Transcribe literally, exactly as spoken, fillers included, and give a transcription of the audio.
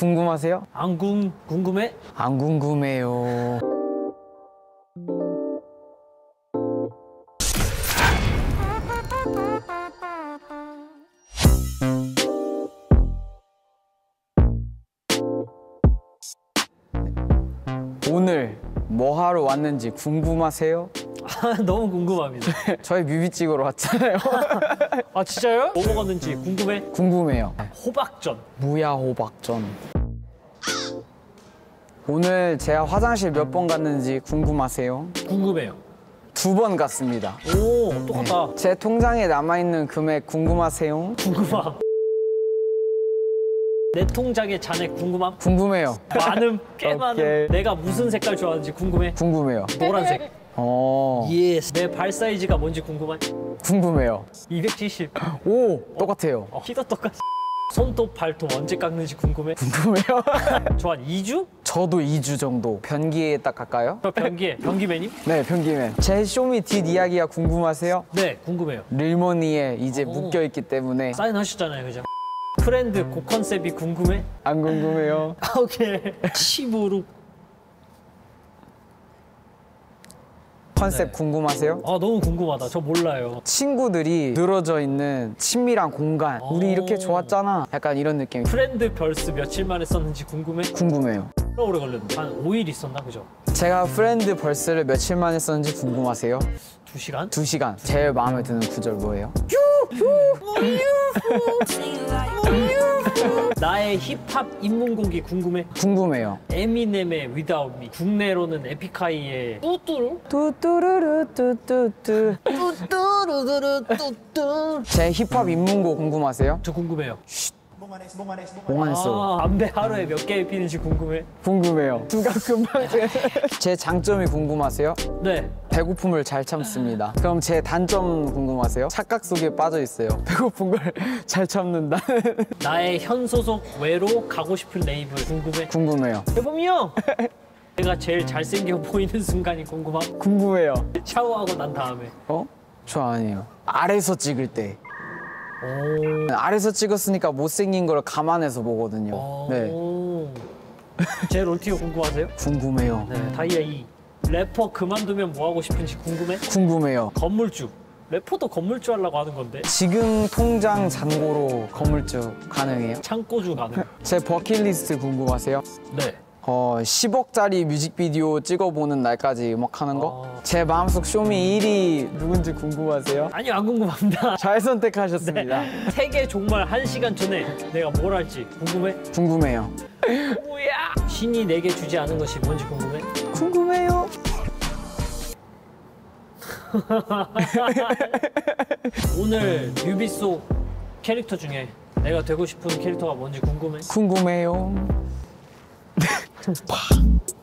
궁금하세요? 안 궁, 궁금해? 안 궁금해요. 오늘 뭐 하러 왔는지 궁금하세요? 너무 궁금합니다. 저희 뮤비 찍으러 왔잖아요. 아 진짜요? 뭐 먹었는지 궁금해? 궁금해요. 호박전. 무야호박전. 오늘 제가 화장실 몇 번 갔는지 궁금하세요? 궁금해요. 두 번 갔습니다. 오, 똑같다. 네. 제 통장에 남아있는 금액 궁금하세요? 궁금함. 내 통장의 잔액 궁금함? 궁금해요. 많음, 꽤 많음. 오케이. 내가 무슨 색깔 좋아하는지 궁금해? 궁금해요. 노란색. 어. 예스. 내 발 사이즈가 뭔지 궁금해? 궁금해요. 이백칠십. 오, 똑같아요. 어, 키도 똑같아. 손톱, 발톱 언제 깎는지 궁금해? 궁금해요. 저 한 이 주? 저도 이 주 정도. 변기에 딱 갈까요? 저 변기에, 변기맨님? 네, 변기맨. 제 쇼미 뒷 이야기가 궁금하세요? 네, 궁금해요. 릴머니에 이제 오. 묶여있기 때문에 사인하셨잖아요, 그죠? 트렌드 곡 컨셉이 궁금해? 안 궁금해요. 아, 오케이. 십으로. 컨셉 네. 궁금하세요? 아, 너무 궁금하다. 저 몰라요. 친구들이 늘어져 있는 친밀한 공간. 우리 이렇게 좋았잖아. 약간 이런 느낌. 트렌드 별스 며칠 만에 썼는지 궁금해? 궁금해요. 얼마나 오래 걸렸는데? 한 오 일 있었나, 그죠? 제가 프렌드 벌스를 며칠 만에 썼는지 궁금하세요? 두 시간? 두 시간. 제일 마음에 드는 구절 뭐예요? 나의 힙합 입문곡이 궁금해? 궁금해요. 에미넴의 Without Me, 국내로는 에픽하이의 뚜뚜루? 뚜뚜루루 뚜뚜뚜. 뚜뚜루루루 뚜뚜. 제 힙합 입문곡 궁금하세요? 저 궁금해요. 몽환소. 아, 담배 하루에 몇 개 피는지 궁금해? 궁금해요. 두가 금방. 제 장점이 궁금하세요? 네. 배고픔을 잘 참습니다. 그럼 제 단점 궁금하세요? 착각 속에 빠져 있어요. 배고픈 걸 잘 참는다. 나의 현 소속 외로 가고 싶은 레이블 궁금해? 궁금해요. 대범이 형! 내가 제일 잘생겨 보이는 순간이 궁금함? 궁금해요. 샤워하고 난 다음에. 어? 저 아니에요. 아래서 찍을 때. 오. 아래서 찍었으니까 못생긴 걸 감안해서 보거든요. 오. 네. 제 롤티어 궁금하세요? 궁금해요. 네. 다이아 이. 래퍼 그만두면 뭐 하고 싶은지 궁금해? 궁금해요. 건물주. 래퍼도 건물주 하려고 하는 건데. 지금 통장 잔고로 건물주 가능해요? 창고주 가능. 제 버킷리스트 궁금하세요? 네. 어, 십억짜리 뮤직비디오 찍어보는 날까지 음악하는 거? 어. 제 마음속 쇼미 일 위 누군지 궁금하세요? 아니요, 안 궁금합니다. 잘 선택하셨습니다. 세계 종말 한 시간 전에 내가 뭘 할지 궁금해? 궁금해요. 뭐야? 신이 내게 주지 않은 것이 뭔지 궁금해? 궁금해요. 오늘 뮤비 속 캐릭터 중에 내가 되고 싶은 캐릭터가 뭔지 궁금해? 궁금해요.